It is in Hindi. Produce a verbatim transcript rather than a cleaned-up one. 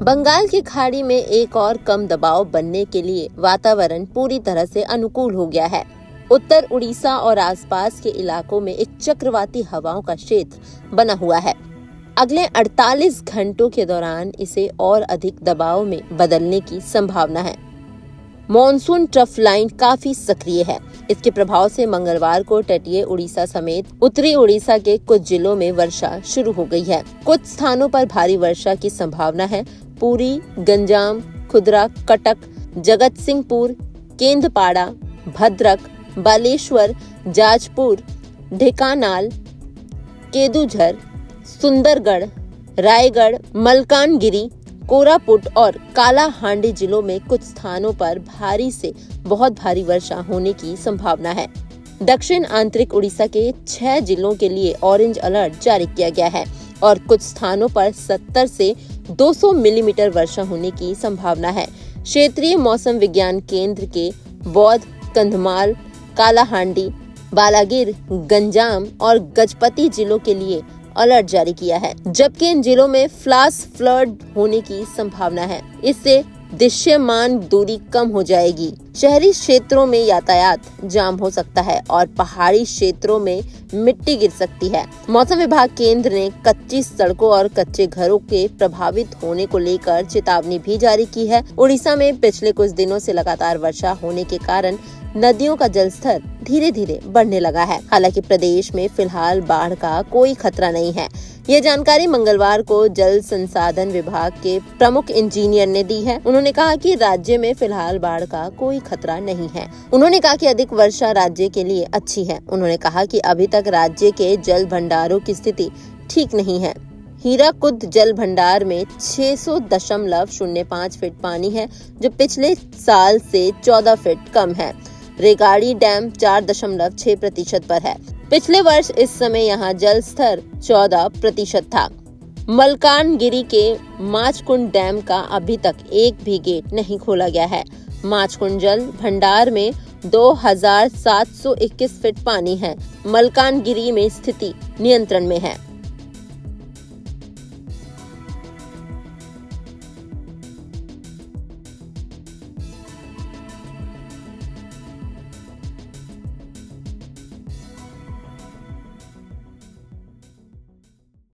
बंगाल की खाड़ी में एक और कम दबाव बनने के लिए वातावरण पूरी तरह से अनुकूल हो गया है। उत्तर उड़ीसा और आसपास के इलाकों में एक चक्रवाती हवाओं का क्षेत्र बना हुआ है। अगले अड़तालीस घंटों के दौरान इसे और अधिक दबाव में बदलने की संभावना है। मॉनसून ट्रफ लाइन काफी सक्रिय है। इसके प्रभाव से मंगलवार को तटीय उड़ीसा समेत उत्तरी उड़ीसा के कुछ जिलों में वर्षा शुरू हो गई है। कुछ स्थानों पर भारी वर्षा की संभावना है। पुरी, गंजाम, खुदरा, कटक, जगत सिंहपुर, केंद्रपाड़ा, भद्रक, बालेश्वर, जाजपुर, ढेकानाल, केदुझर, सुंदरगढ़, रायगढ़, मलकानगिरी, कोरापुट और कालाहांडी जिलों में कुछ स्थानों पर भारी से बहुत भारी वर्षा होने की संभावना है। दक्षिण आंतरिक उड़ीसा के छह जिलों के लिए ऑरेंज अलर्ट जारी किया गया है और कुछ स्थानों पर सत्तर से दो सौ मिलीमीटर वर्षा होने की संभावना है। क्षेत्रीय मौसम विज्ञान केंद्र के बौद्ध, कंधमाल, कालाहांडी, बालागिर, गंजाम और गजपति जिलों के लिए अलर्ट जारी किया है, जबकि इन जिलों में फ्लैश फ्लड होने की संभावना है। इससे दृश्यमान दूरी कम हो जाएगी। शहरी क्षेत्रों में यातायात जाम हो सकता है और पहाड़ी क्षेत्रों में मिट्टी गिर सकती है। मौसम विभाग केंद्र ने कच्ची सड़कों और कच्चे घरों के प्रभावित होने को लेकर चेतावनी भी जारी की है। उड़ीसा में पिछले कुछ दिनों से लगातार वर्षा होने के कारण नदियों का जलस्तर धीरे धीरे बढ़ने लगा है। हालांकि प्रदेश में फिलहाल बाढ़ का कोई खतरा नहीं है। ये जानकारी मंगलवार को जल संसाधन विभाग के प्रमुख इंजीनियर ने दी है। उन्होंने कहा कि राज्य में फिलहाल बाढ़ का कोई खतरा नहीं है। उन्होंने कहा कि अधिक वर्षा राज्य के लिए अच्छी है। उन्होंने कहा कि अभी तक राज्य के जल भंडारों की स्थिति ठीक नहीं है। हीराकुद जल भंडार में छह सौ दशमलव शून्य पाँच फीट पानी है, जो पिछले साल से चौदह फीट कम है। रेगाड़ी डैम चार दशमलव छह प्रतिशत पर है। पिछले वर्ष इस समय यहाँ जल स्तर चौदह प्रतिशत था। मलकानगिरी के माचकुंड डैम का अभी तक एक भी गेट नहीं खोला गया है। माचकुंड जल भंडार में दो हजार सात सौ इक्कीस फीट पानी है। मलकानगिरी में स्थिति नियंत्रण में है।